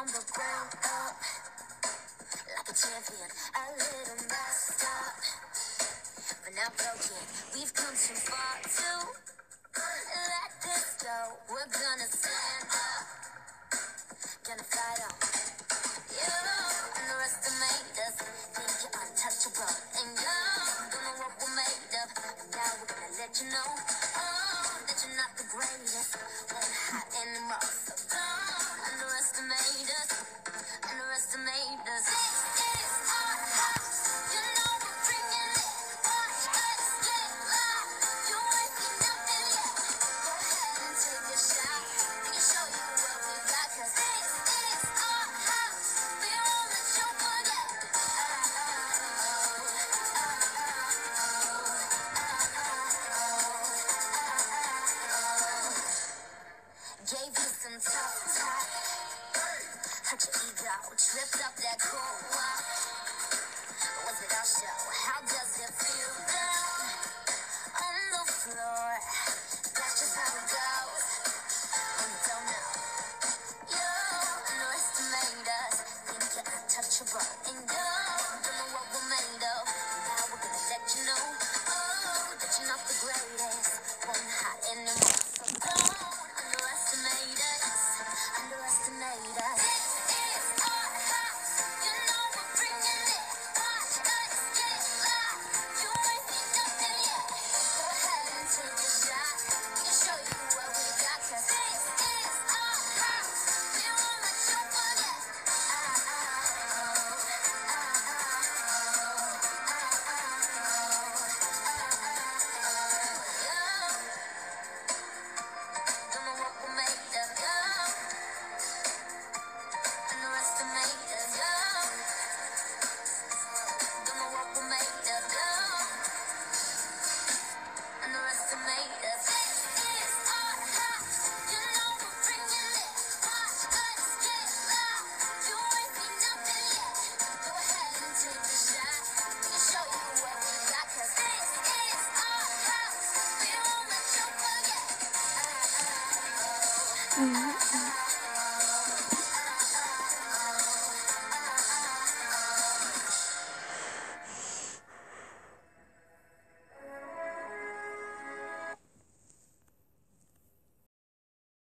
the ground up like a champion, a little messed up, but not broken. We've come too far to let this go. We're gonna stand up, gonna fight on. You underestimate us, think you're untouchable, and you don't know what we're made of. Now we're gonna let you know, that you're not the greatest, one hot anymore. So don't underestimate us, underestimate us. This is our house, you know we're bringing it. Watch us get live, you ain't seen nothing yet. Go ahead and take a shot, we can show you what we got, 'cause this is our house, we won't let you forget. Gave you some tough talk, hurt your ego, tripped up that cool walk. Was it our show? How does it feel down on the floor? That's just how it goes when you don't know. You underestimate us, think you're untouchable, and you don't know what we're made of. Now we're gonna let you know, that you're not the greatest, one hot anymore. So don't underestimate us, underestimate us. This is our house, you know we're bringing it. Watch us get live, you ain't seen nothing yet. Go ahead and take a shot, we can show you what we got, 'cause this is our house, we won't let you forget. Don't know what we're made of, underestimate us, don't know what we're made of, underestimate us. This is our house, you know we're bringing it. Watch us get live, you ain't seen nothing yet. Go ahead and take a shot, we can show you what we got, 'cause this is our house, we won't let you forget.